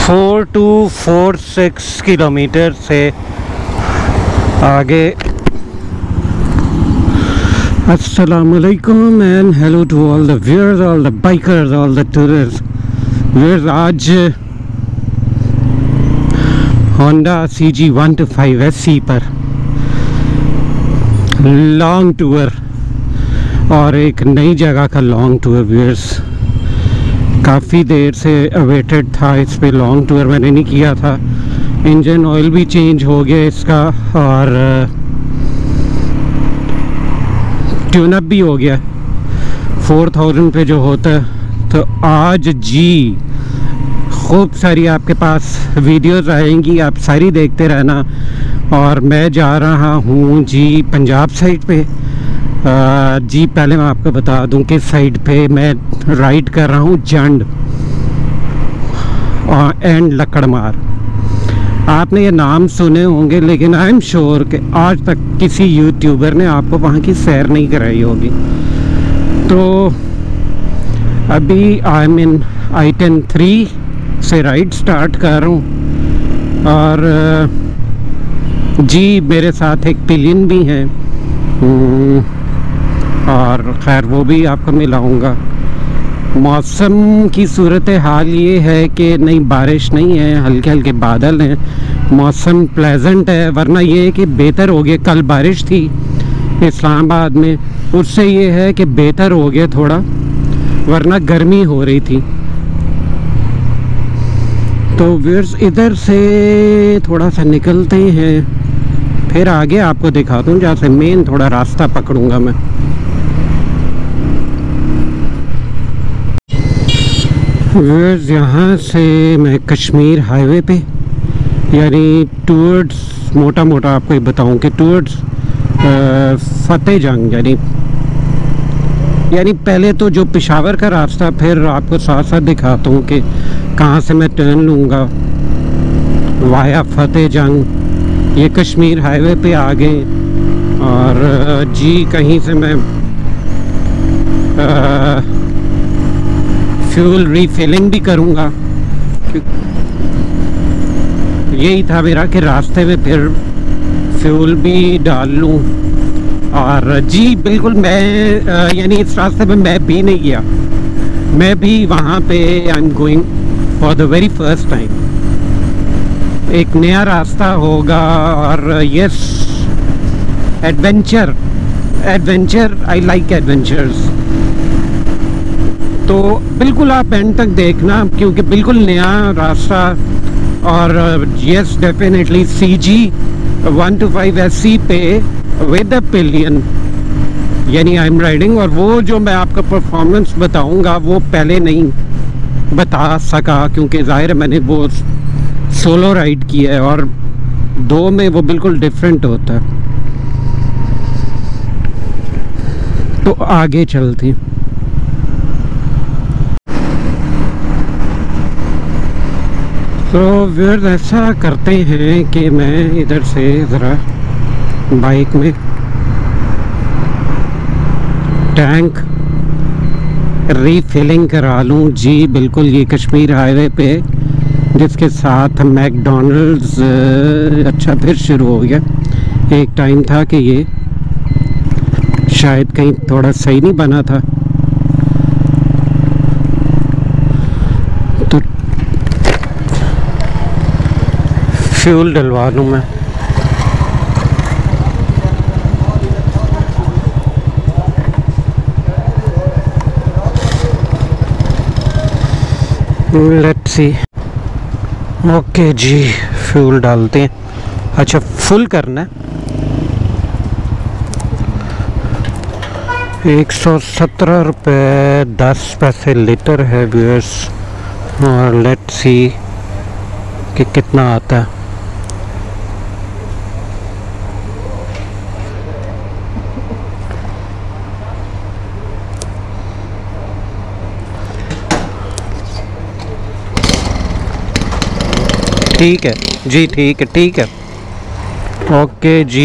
4 to 4-6 kilometre से आगे। अस्सलामुअलैकुम and hello to all the viewers, all the bikers, all the tourist viewers. आज Honda CG 125 SC पर long tour और एक नई जगह का लॉन्ग टूर व्यूअर्स। काफ़ी देर से अवेटेड था इस पे लॉन्ग टूर, मैंने नहीं किया था। इंजन ऑयल भी चेंज हो गया इसका और ट्यूनअप भी हो गया 4000 पे जो होता है। तो आज जी खूब सारी आपके पास वीडियोस आएंगी, आप सारी देखते रहना। और मैं जा रहा हूँ जी पंजाब साइड पे। जी पहले मैं आपको बता दूं कि साइड पे मैं राइड कर रहा हूँ जंड एंड लकड़मार। आपने ये नाम सुने होंगे लेकिन आई एम श्योर कि आज तक किसी यूट्यूबर ने आपको वहाँ की सैर नहीं कराई होगी। तो अभी आई एम इन I-10 3 से राइड स्टार्ट कर रहा हूँ और जी मेरे साथ एक पिलियन भी हैं और खैर वो भी आपको मिलाऊंगा। मौसम की सूरत हाल ये है कि नहीं बारिश नहीं है, हल्के हल्के बादल हैं, मौसम प्लेजेंट है। वरना ये है कि बेहतर हो गया, कल बारिश थी इस्लामाबाद में, उससे ये है कि बेहतर हो गया थोड़ा, वरना गर्मी हो रही थी। तो व्यूअर्स इधर से थोड़ा सा निकलते हैं, फिर आगे आपको दिखा दूँ जहाँ से मेन थोड़ा रास्ता पकड़ूंगा मैं। व्यूअर्स यहाँ से मैं कश्मीर हाईवे पे यानी टूवर्ड्स मोटा मोटा आपको ये बताऊँ कि टूवर्ड्स फतेह जंग यानी पहले तो जो पेशावर का रास्ता, फिर आपको साथ साथ दिखाता हूँ कि कहाँ से मैं टर्न लूँगा वाया फतेह जंग। ये कश्मीर हाईवे पे आ गए और जी कहीं से मैं फ्यूल रीफिलिंग भी करूँगा। यही था मेरा कि रास्ते में फिर फ्यूल भी डाल लूँ। और जी बिल्कुल मैं यानी इस रास्ते में मैं भी नहीं गया, मैं भी वहाँ पे I am going for the very first time. एक नया रास्ता होगा और yes adventure I like adventures. तो बिल्कुल आप एंड तक देखना क्योंकि बिल्कुल नया रास्ता। और यस डेफिनेटली CG 125 SC पे विद द पिलियन यानी आई एम राइडिंग। और वो जो मैं आपका परफॉर्मेंस बताऊंगा वो पहले नहीं बता सका क्योंकि ज़ाहिर है मैंने वो सोलो राइड किया है और दो में वो बिल्कुल डिफरेंट होता है। तो आगे चलते तो व्यूअर्स ऐसा करते हैं कि मैं इधर से ज़रा बाइक में टैंक रीफिलिंग करा लूँ। जी बिल्कुल ये कश्मीर हाईवे पे जिसके साथ मैकडॉनल्ड्स अच्छा फिर शुरू हो गया। एक टाइम था कि ये शायद कहीं थोड़ा सही नहीं बना था, तो फ्यूल डलवा लूँ मैं। Let's see. ओके जी फ्यूल डालते हैं। अच्छा फुल करना है। 117 रुपये 10 पैसे लीटर है व्यूअर्स। और लेट्स सी कि कितना आता है। ठीक है जी, ठीक है ओके जी।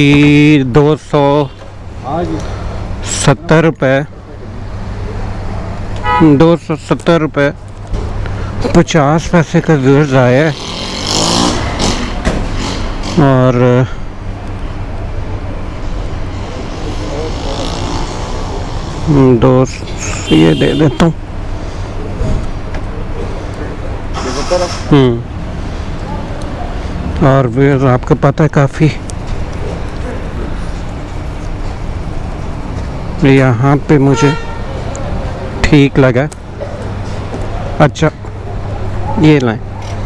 270 रुपये 270 रुपये 50 पैसे का व्यूअर्स आया है और दोस्त ये दे देता हूँ। और व्यूअर्स आपको पता है काफ़ी यहाँ पे मुझे ठीक लगा। अच्छा ये लाएं।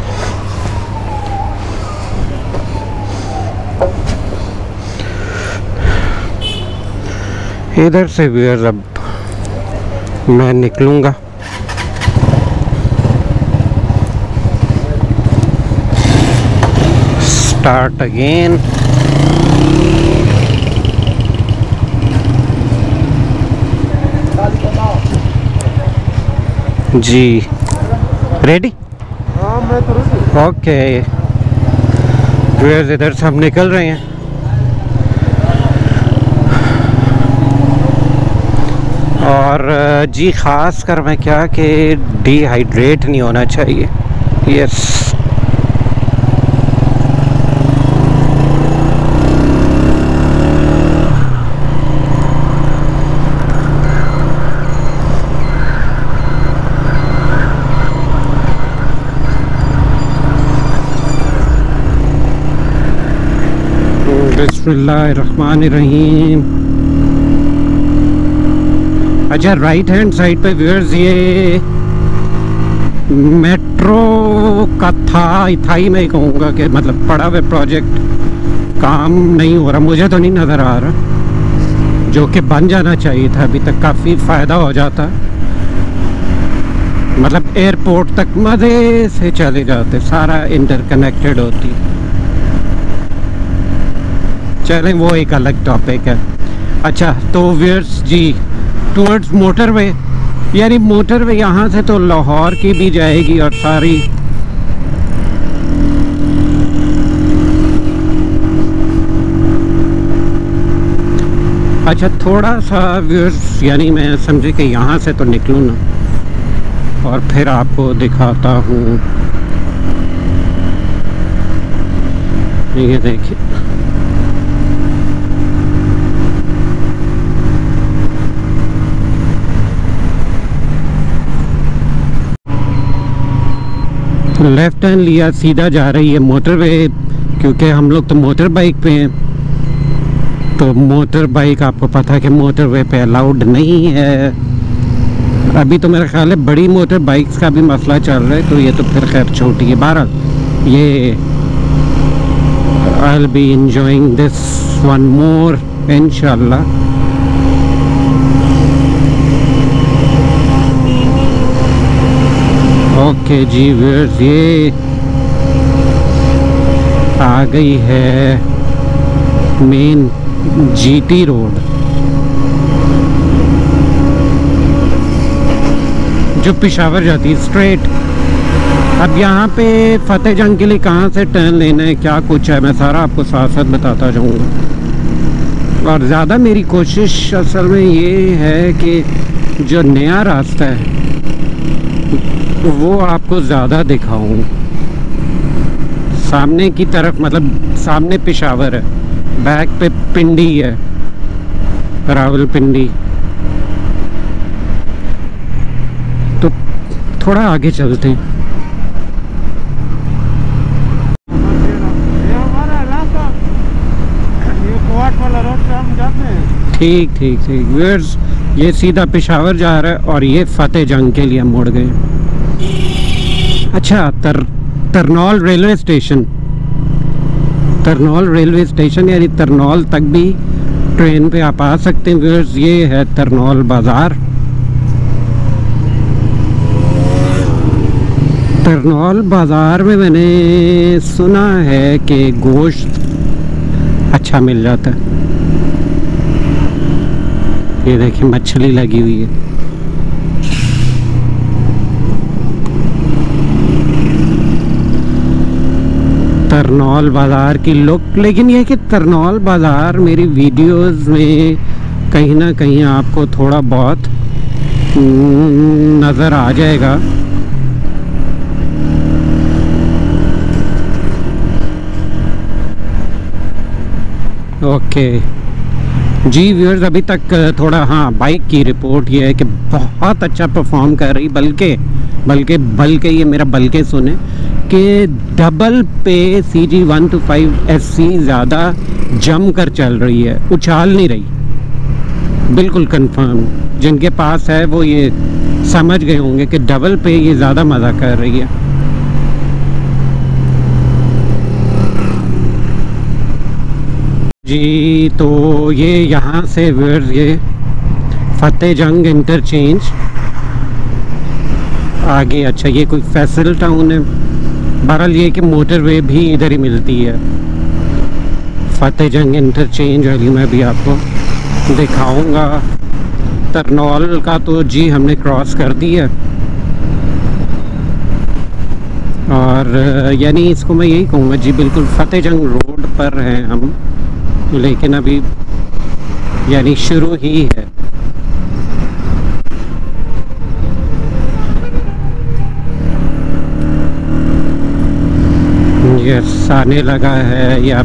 इधर से व्यूअर्स अब मैं निकलूँगा। Start again. जी रेडी? हाँ मैं तो रेडी। ओके व्यूअर्स इधर से हम निकल रहे हैं और जी ख़ास कर मैं क्या कि डिहाइड्रेट नहीं होना चाहिए। यस बिस्मिल्लाहिर्रहमानिर्रहीम। अच्छा राइट हैंड साइड पे व्यूअर्स ये मेट्रो का था ही मैं कहूँगा कि मतलब पड़ा हुआ प्रोजेक्ट काम नहीं हो रहा, मुझे तो नहीं नज़र आ रहा, जो कि बन जाना चाहिए था। अभी तक काफ़ी फ़ायदा हो जाता, मतलब एयरपोर्ट तक मज़े से चले जाते, सारा इंटरकनेक्टेड होती। चलें वो एक अलग टॉपिक है। अच्छा तो व्यूअर्स जी टूवर्ड्स मोटरवे, यानी मोटरवे यहाँ से तो लाहौर की भी जाएगी और सारी अच्छा थोड़ा सा व्यूअर्स यानी मैं समझे कि यहाँ से तो निकलूँ ना और फिर आपको दिखाता हूँ। ये देखिए लेफ्ट हैंड लिया, सीधा जा रही है मोटरवे, क्योंकि हम लोग तो मोटर बाइक पे हैं। तो मोटर बाइक आपको पता है कि मोटरवे पे अलाउड नहीं है। अभी तो मेरा ख्याल है बड़ी मोटर बाइक्स का भी मसला चल रहा है, तो ये तो फिर खैर छोटी है। बहरहाल ये I will be enjoying this one more इंशाल्लाह। ओके जी व्यूअर्स ये आ गई है मेन जीटी रोड, जो पेशावर जाती है स्ट्रेट। अब यहाँ पे फतेह जंग के लिए कहाँ से टर्न लेना है, क्या कुछ है, मैं सारा आपको साथ साथ बताता जाऊँगा। और ज़्यादा मेरी कोशिश असल में ये है कि जो नया रास्ता है वो आपको ज़्यादा दिखाऊं। सामने की तरफ मतलब सामने पेशावर है, बैक पे पिंडी है, रावलपिंडी। तो थोड़ा आगे चलते हैं। ठीक ठीक ठीक व्यूअर्स ये सीधा पेशावर जा रहा है और ये फतेह जंग के लिए मुड़ गए। अच्छा Tarnol railway station, Tarnol railway station यानी तरनौल तक भी ट्रेन पे आप आ सकते हैं व्यूअर्स। ये है तरनौल बाज़ार। तरनौल बाज़ार में मैंने सुना है कि गोश्त अच्छा मिल जाता है। ये देखिए मछली लगी हुई है। तरनौल बाज़ार की लुक, लेकिन ये कि तरनौल बाज़ार मेरी वीडियोस में कहीं ना कहीं आपको थोड़ा बहुत नज़र आ जाएगा। ओके जी व्यूअर्स, अभी तक थोड़ा हाँ बाइक की रिपोर्ट ये है कि बहुत अच्छा परफॉर्म कर रही, बल्कि ये मेरा बल्कि सुने कि डबल पे CG125 SC ज़्यादा जम कर चल रही है, उछाल नहीं रही। बिल्कुल कंफर्म, जिनके पास है वो ये समझ गए होंगे कि डबल पे ये ज़्यादा मज़ा कर रही है। जी तो ये यहाँ से ये फतेह जंग इंटरचेंज आगे, अच्छा ये कोई फैसल टाउन है। बहरहाल ये कि मोटरवे भी इधर ही मिलती है। फतेह जंग इंटरचेंज वाली मैं भी आपको दिखाऊंगा। तरनौल का तो जी हमने क्रॉस कर दिया, और यानी इसको मैं यही कहूँगा जी, बिल्कुल फतेह जंग रोड पर हैं हम, लेकिन अभी यानी शुरू ही है। यस, आने लगा है या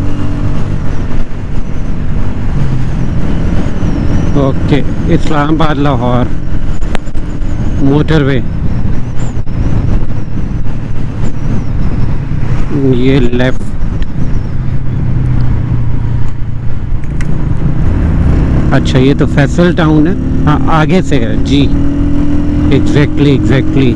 ओके, इस्लामाबाद लाहौर मोटरवे, ये लेफ्ट। अच्छा ये तो फैसल टाउन है, हाँ आगे से है जी, एग्जैक्टली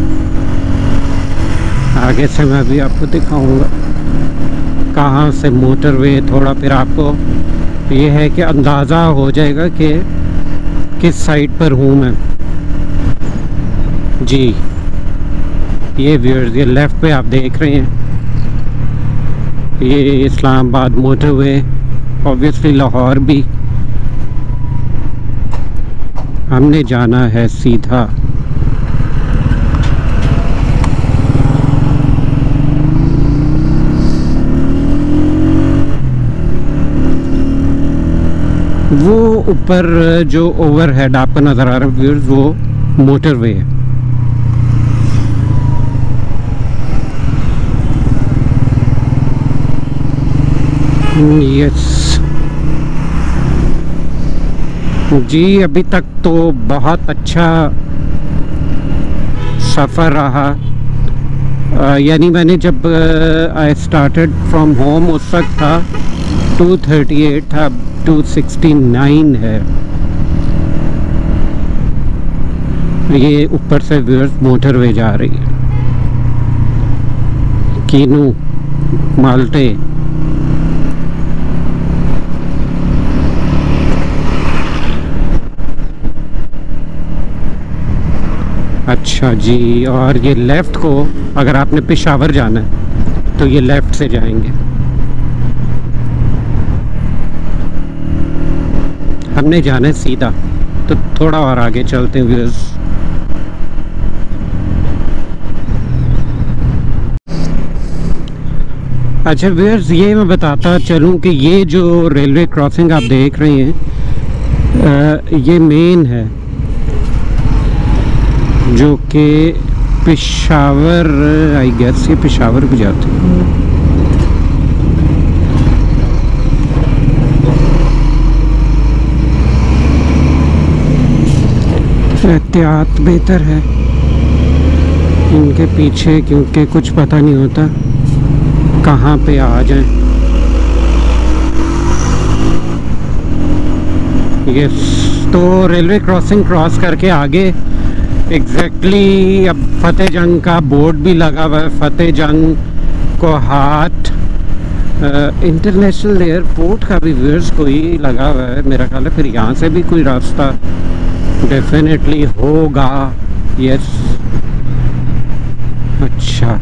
आगे से मैं भी आपको दिखाऊंगा कहाँ से मोटरवे। थोड़ा फिर आपको ये है कि अंदाज़ा हो जाएगा कि किस साइड पर हूँ मैं जी। ये व्यूअर्स, ये लेफ़्ट पे आप देख रहे हैं, ये इस्लामाबाद मोटरवे, ऑब्वियसली लाहौर भी हमने जाना है सीधा। वो ऊपर जो ओवरहेड आपको नज़र आ रहा है व्यूअर्स, वो मोटरवे है। यस जी, अभी तक तो बहुत अच्छा सफ़र रहा। यानी मैंने जब आई स्टार्टेड फ्रॉम होम उस वक्त था 238 था, 269 है। ये ऊपर से व्यूअर्स मोटरवे जा रही है, कीनू माल्टे। अच्छा जी, और ये लेफ़्ट को अगर आपने पेशावर जाना है तो ये लेफ़्ट से जाएंगे। हमने जाना है सीधा, तो थोड़ा और आगे चलते हैं व्यूअर्स। अच्छा व्यूअर्स, ये मैं बताता चलूँ कि ये जो रेलवे क्रॉसिंग आप देख रहे हैं, ये मेन है जो कि पेशावर, आई गेस ये पेशावर भी जाते हैं। एहतियात बेहतर है इनके पीछे, क्योंकि कुछ पता नहीं होता कहाँ पे आ जाए। यस, तो रेलवे क्रॉसिंग क्रॉस करके आगे एग्जैक्टली अब फतेह जंग का बोर्ड भी लगा हुआ है, फतेह जंग को हाट इंटरनेशनल एयरपोर्ट का भी व्यूअर्स कोई लगा हुआ है मेरा ख्याल है। फिर यहाँ से भी कोई रास्ता डेफिनेटली होगा। यस, अच्छा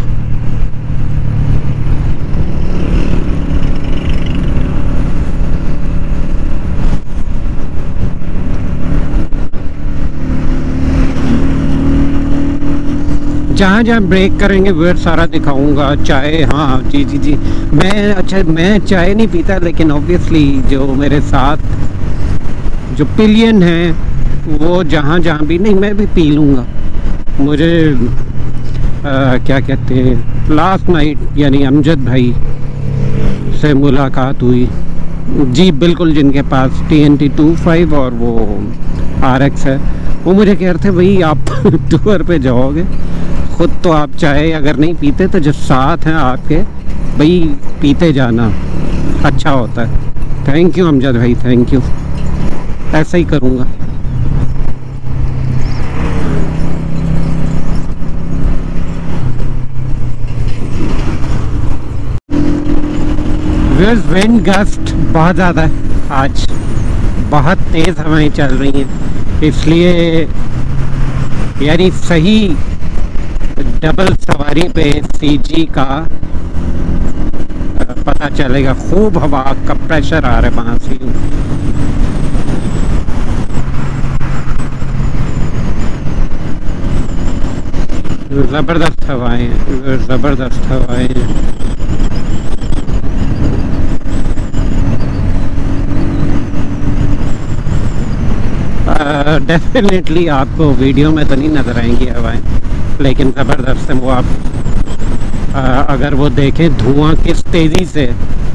जहाँ जहाँ ब्रेक करेंगे वो सारा दिखाऊंगा। चाय, हाँ जी जी जी, मैं चाय नहीं पीता, लेकिन ऑब्वियसली जो मेरे साथ जो पिलियन है वो जहाँ जहाँ भी, नहीं मैं भी पी लूँगा। मुझे क्या कहते हैं, लास्ट नाइट यानी अमजद भाई से मुलाकात हुई जी बिल्कुल, जिनके पास TNT 25 और वो RX है, वो मुझे कह रहे थे भाई आप टूर पे जाओगे, खुद तो आप चाय अगर नहीं पीते तो जो साथ हैं आपके भाई पीते जाना, अच्छा होता है। थैंक यू अमजद भाई, थैंक यू, ऐसा ही करूँगा। विंड गस्ट बहुत ज़्यादा है आज, बहुत तेज़ हवाएं चल रही हैं, इसलिए यानी सही डबल सवारी पे CG का पता चलेगा। खूब हवा का प्रेशर आ रहा है वहाँ से। ज़बरदस्त हवाएं, ज़बरदस्त हवाएं। डेफिनेटली आपको वीडियो में तो नहीं नज़र आएंगी हवाएं, लेकिन ज़बरदस्त है वो। आप अगर वो देखें धुआं किस तेज़ी से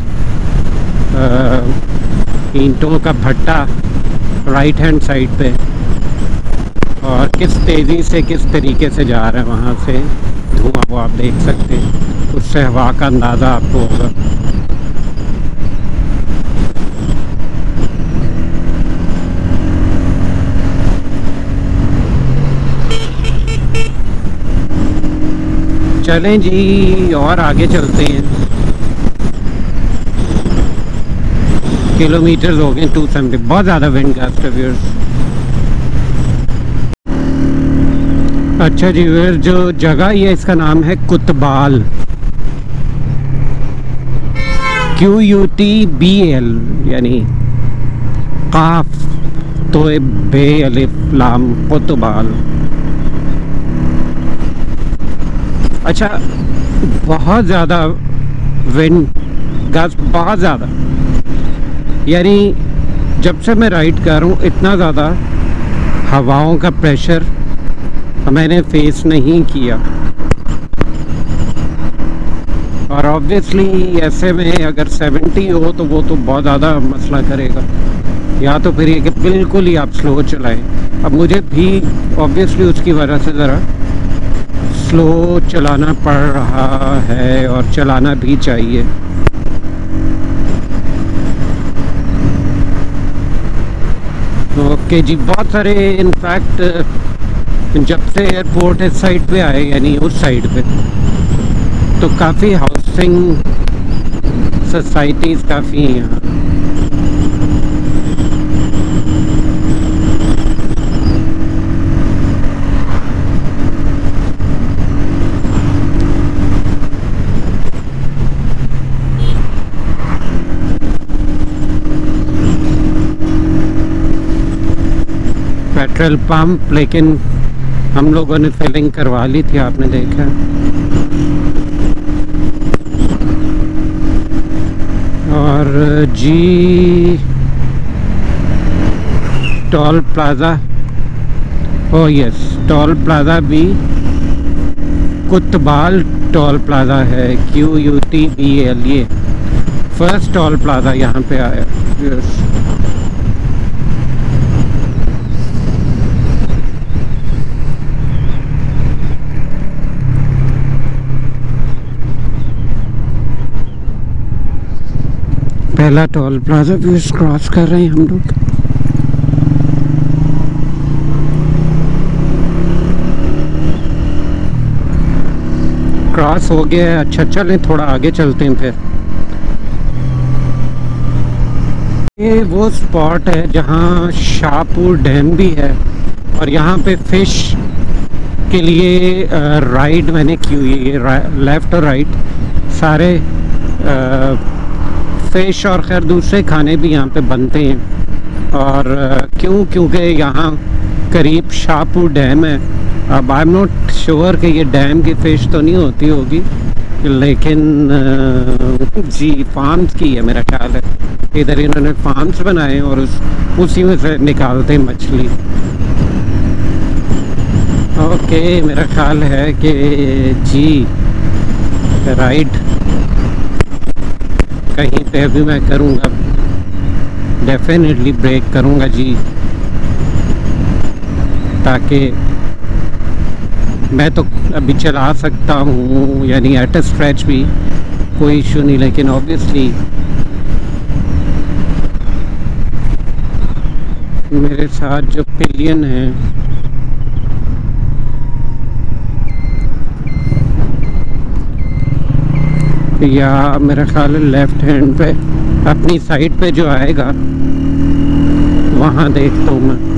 ईंटों का भट्टा राइट हैंड साइड पे, और किस तेज़ी से किस तरीके से जा रहा है वहाँ से धुआं, वो आप देख सकते हैं। उससे हवा का अंदाज़ा आपको होगा। चलें जी और आगे चलते हैं। किलोमीटर हो गए 270, बहुत ज़्यादा विंड गस्ट है व्यूअर्स। अच्छा जी व्यूअर्स, जो जगह ये इसका नाम है कुतबाल, QUTBAL, यानी काफ तो बे अलिफ लाम कुतबाल। अच्छा, बहुत ज़्यादा विंड गस्ट, बहुत ज़्यादा, यानी जब से मैं राइड कर रहा हूँ इतना ज़्यादा हवाओं का प्रेशर मैंने फेस नहीं किया। और ऑब्वियसली ऐसे में अगर 70 हो तो वो तो बहुत ज़्यादा मसला करेगा, या तो फिर ये कि बिल्कुल ही आप स्लो चलाएं। अब मुझे भी ऑब्वियसली उसकी वजह से ज़रा स्लो चलाना पड़ रहा है, और चलाना भी चाहिए। ओके जी, बहुत सारे इनफैक्ट जब से एयरपोर्ट इस साइड पे आए, यानी उस साइड पे, तो काफ़ी हाउसिंग सोसाइटीज़ काफ़ी हैं यहाँ। पेट्रोल पंप, लेकिन हम लोगों ने फिलिंग करवा ली थी, आपने देखा। और जी toll plaza, oh yes, toll plaza भी कुतबाल टोल प्लाज़ा है, QUTBAL। ये फर्स्ट टोल प्लाज़ा यहाँ पे आया। यस, पहला टोल प्लाज़ा भी क्रॉस कर रहे हैं हम लोग। क्रॉस हो गया है। अच्छा, चलें थोड़ा आगे चलते हैं फिर। ये वो स्पॉट है जहाँ शाहपुर डैम भी है, और यहाँ पे फिश के लिए राइड मैंने की हुई है, लेफ़्ट और राइट सारे फ़िश और खैर दूसरे खाने भी यहाँ पे बनते हैं। और क्योंकि यहाँ करीब शाहपुर डैम है। अब आई एम नॉट श्योर कि ये डैम की फ़िश तो नहीं होती होगी, लेकिन जी फार्म्स की है मेरा ख्याल है। इधर इन्होंने फार्म्स बनाए हैं और उसी में से निकालते हैं मछली। ओके, मेरा ख्याल है कि जी राइड कहीं पे भी मैं करूँगा। डेफिनेटली ब्रेक करूँगा जी, ताकि मैं तो अभी चला सकता हूँ, यानी एट अ स्ट्रेच भी कोई इशू नहीं, लेकिन ऑब्वियसली मेरे साथ जो पिलियन है या मेरा ख्याल है लेफ्ट हैंड पे अपनी साइड पे जो आएगा वहाँ देखता हूँ मैं।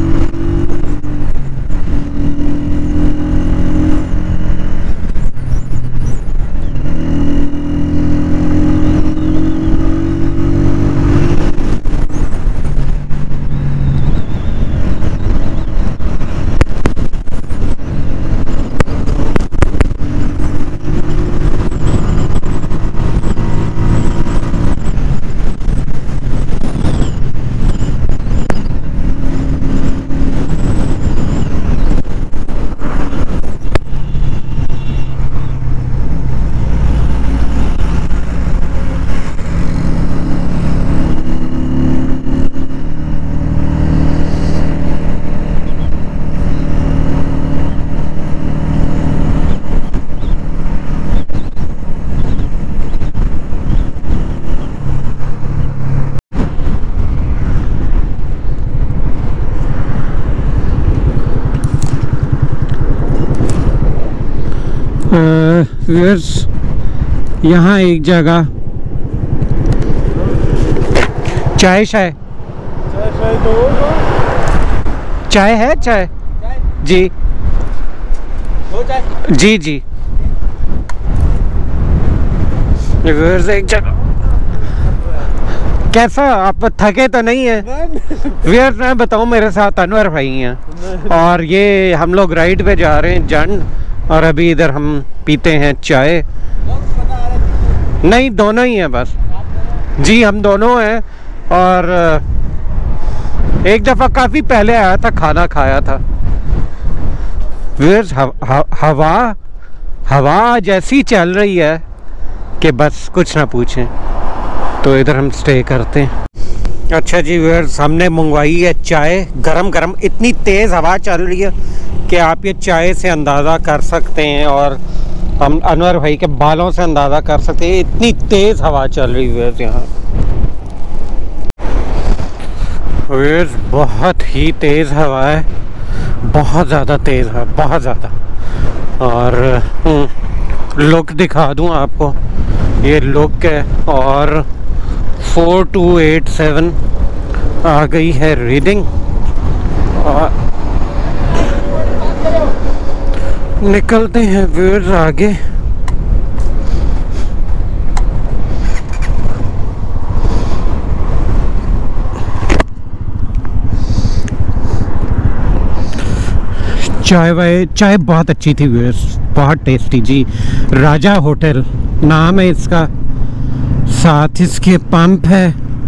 व्यूअर्स, यहाँ एक जगह चाय है, चाय जी जी जी। व्यूअर्स एक जगह, कैसा आप थके तो नहीं है? व्यूअर्स मैं बताऊँ, मेरे साथ अनवर भाई हैं और ये हम लोग राइड पे जा रहे हैं जंड, और अभी इधर हम पीते हैं चाय। नहीं, दोनों ही हैं बस जी, हम दोनों हैं। और एक दफ़ा काफ़ी पहले आया था, खाना खाया था। व्यूअर्स हवा जैसी चल रही है कि बस कुछ ना पूछें, तो इधर हम स्टे करते हैं। अच्छा जी व्यूअर्स, हमने मंगवाई है चाय गरम गरम। इतनी तेज़ हवा चल रही है कि आप ये चाय से अंदाज़ा कर सकते हैं, और हम अनवर भाई के बालों से अंदाज़ा कर सकते हैं, इतनी तेज़ हवा चल रही है यहाँ। व्यूअर्स बहुत ही तेज़ हवा है, बहुत ज़्यादा तेज़ है, बहुत ज़्यादा। और लुक दिखा दूँ आपको, ये लुक है, और 4287 आ गई है रीडिंग। और निकलते हैं व्यूअर्स आगे। चाय बहुत अच्छी थी व्यूअर्स, बहुत टेस्टी जी। राजा होटल नाम है इसका, साथ इसके पंप है।